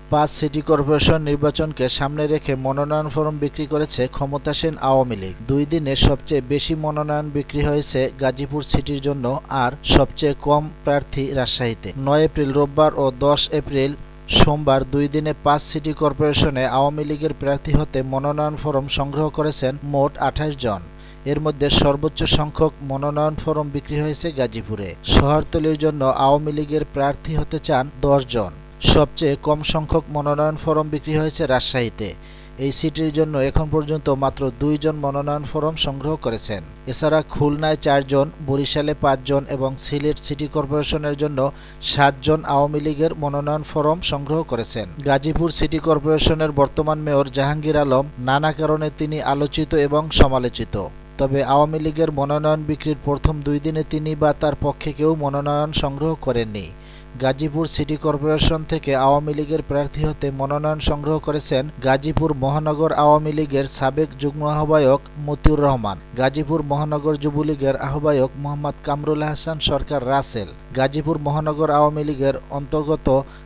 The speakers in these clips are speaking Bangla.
5 সিটি কর্পোরেশন নির্বাচনকে সামনে রেখে মনোনয়ন ফরম বিক্রি করেছে ক্ষমতাসীন আওয়ামী লীগ। 2 দিনে সবচেয়ে বেশি মনোনয়ন বিক্রি হয়েছে গাজীপুর সিটির জন্য আর সবচেয়ে কম প্রার্থী রাজশাহীতে। 9 এপ্রিল রোববার ও 10 এপ্রিল সোমবার 2 দিনে 5 সিটি কর্পোরেশনে আওয়ামী লীগের প্রার্থী হতে মনোনয়ন ফরম সংগ্রহ করেছেন মোট 28 জন। এর মধ্যে সর্বোচ্চ সংখ্যক মনোনয়ন ফরম বিক্রি হয়েছে গাজীপুরে। শহরতলির জন্য আওয়ামী লীগের প্রার্থী হতে চান 10 জন। সবচেয়ে কম সংখ্যক মনোনয়ন ফরম বিক্রি হয়েছে রাজশাহীতে। এই সিটির জন্য এখন পর্যন্ত মাত্র 2 জন মনোনয়ন ফরম সংগ্রহ করেছেন। এছাড়া খুলনায় 4 জন, বরিশালে 5 জন এবং সিলেট সিটি কর্পোরেশনের জন্য 7 জন আওয়ামী লীগের মনোনয়ন ফরম সংগ্রহ করেছেন। গাজীপুর সিটি কর্পোরেশনের বর্তমান মেয়র জাহাঙ্গীর আলম, নানা কারণে তিনি আলোচিত এবং সমালোচিত। তবে আওয়ামী লীগের মনোনয়ন বিক্রির প্রথম 2 দিনে তিনি বা তার পক্ষে কেউ মনোনয়ন সংগ্রহ করেননি। গাজীপুর সিটি কর্পোরেশন থেকে আওয়ামী লীগের প্রার্থী হতে মনোনয়ন সংগ্রহ করেছেন গাজীপুর মহানগর আওয়ামী লীগের সাবেক যুগ্ম আহ্বায়ক মতিউর রহমান, গাজীপুর মহানগর যুবলীগের আহ্বায়ক মোহাম্মদ কামরুল হাসান সরকার রাসেল, গাজীপুর মহানগর আওয়ামী লীগের অন্তর্গত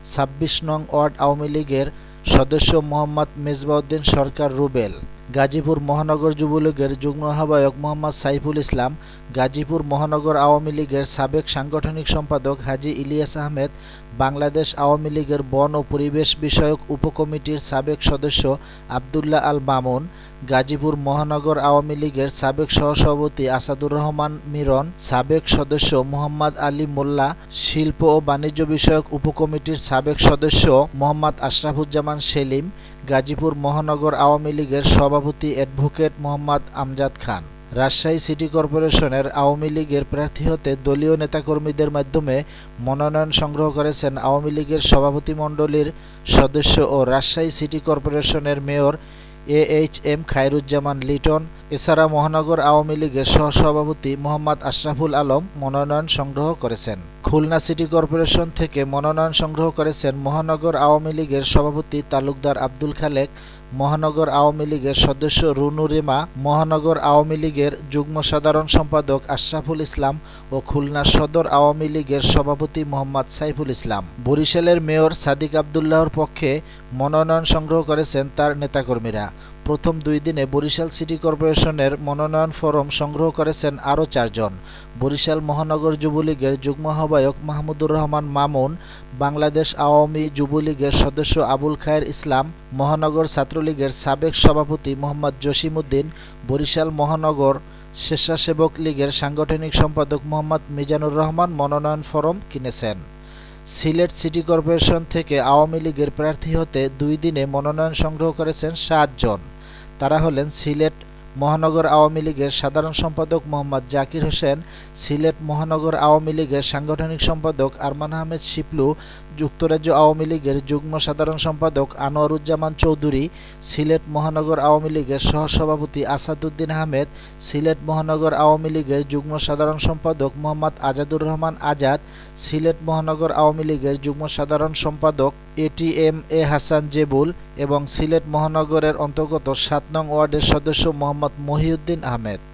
26 নং ওয়ার্ড আওয়ামী লীগের সদস্য মোহাম্মদ মেজবাউদ্দিন সরকার রুবেল, গাজীপুর মহানগর যুবলীগের যুগ্ম আহ্বায়ক মোহাম্মদ সাইফুল ইসলাম, গাজীপুর মহানগর আওয়ামী লীগের সাবেক সাংগঠনিক সম্পাদক হাজী ইলিয়াস আহমেদ, বাংলাদেশ আওয়ামী লীগের বন ও পরিবেশ বিষয়ক উপকমিটির সাবেক সদস্য আবদুল্লাহ আল মামুন, গাজীপুর মহানগর আওয়ামী লীগের সাবেক সহসভাপতি আসাদুর রহমান মিরন, সাবেক সদস্য মোহাম্মদ আলী মোল্লা, শিল্প ও বাণিজ্য বিষয়ক উপকমিটির সাবেক সদস্য মোহাম্মদ আশরাফুজ্জামান সেলিম, গাজীপুর মহানগর আওয়ামী লীগের সভাপতি অ্যাডভোকেট মোহাম্মদ আমজাদ খান। রাজশাহী সিটি কর্পোরেশনের আওয়ামী লীগের প্রার্থী হতে দলীয় নেতাকর্মীদের মাধ্যমে মনোনয়ন সংগ্রহ করেছেন আওয়ামী লীগের সভাপতিমণ্ডলীর সদস্য ও রাজশাহী সিটি কর্পোরেশনের মেয়র AHM খায়রুজ্জামান লিটন। এছাড়া মহানগর আওয়ামী লীগের সহসভাপতি মোহাম্মদ আশরাফুল আলম মনোনয়ন সংগ্রহ করেছেন। খুলনা সিটি কর্পোরেশন থেকে মনোনয়ন সংগ্রহ করেছেন মহানগর আওয়ামী লীগের সভাপতি তালুকদার আব্দুল খালেক, মহানগর আওয়ামী লীগের সদস্য রুনু রিমা, মহানগর আওয়ামী লীগের যুগ্ম সাধারণ সম্পাদক আশরাফুল ইসলাম ও খুলনা সদর আওয়ামী লীগের সভাপতি মোহাম্মদ সাইফুল ইসলাম। বরিশালের মেয়র সাদিক আবদুল্লাহর পক্ষে মনোনয়ন সংগ্রহ করেছেন তার নেতাকর্মীরা। প্রথম 2 দিনে বরিশাল সিটি কর্পোরেশনের মনোনয়ন ফরম সংগ্রহ করেছেন আরও 4 জন। বরিশাল মহানগর যুবলীগের যুগ্ম আহ্বায়ক মাহমুদুর রহমান মামুন, বাংলাদেশ আওয়ামী যুবলীগের সদস্য আবুল খায়ের ইসলাম, মহানগর ছাত্রলীগের সাবেক সভাপতি মোহাম্মদ জসিমউদ্দিন, বরিশাল মহানগর স্বেচ্ছাসেবক লীগের সাংগঠনিক সম্পাদক মোহাম্মদ মিজানুর রহমান মনোনয়ন ফরম কিনেছেন। সিলেট সিটি কর্পোরেশন থেকে আওয়ামী লীগের প্রার্থী হতে 2 দিনে মনোনয়ন সংগ্রহ করেছেন 7 জন। তারা হলেন সিলেট মহানগর আওয়ামী লীগের সাধারণ সম্পাদক মোহাম্মদ জাকির হোসেন, সিলেট মহানগর আওয়ামী লীগের সাংগঠনিক সম্পাদক আরমান আহমেদ শিপলু, যুক্তরাজ্য আওয়ামী লীগের যুগ্ম সাধারণ সম্পাদক আনোয়ারুজ্জামান চৌধুরী, সিলেট মহানগর আওয়ামী লীগের সহসভাপতি আসাদুদ্দিন আহমেদ, সিলেট মহানগর আওয়ামী লীগের যুগ্ম সাধারণ সম্পাদক মোহাম্মদ আজাদুর রহমান আজাদ, সিলেট মহানগর আওয়ামী লীগের যুগ্ম সাধারণ সম্পাদক ATM হাসান জেবুল এবং সিলেট মহানগরের অন্তর্গত 7 নং ওয়ার্ডের সদস্য মোহাম্মদ মহিউদ্দিন আহমেদ।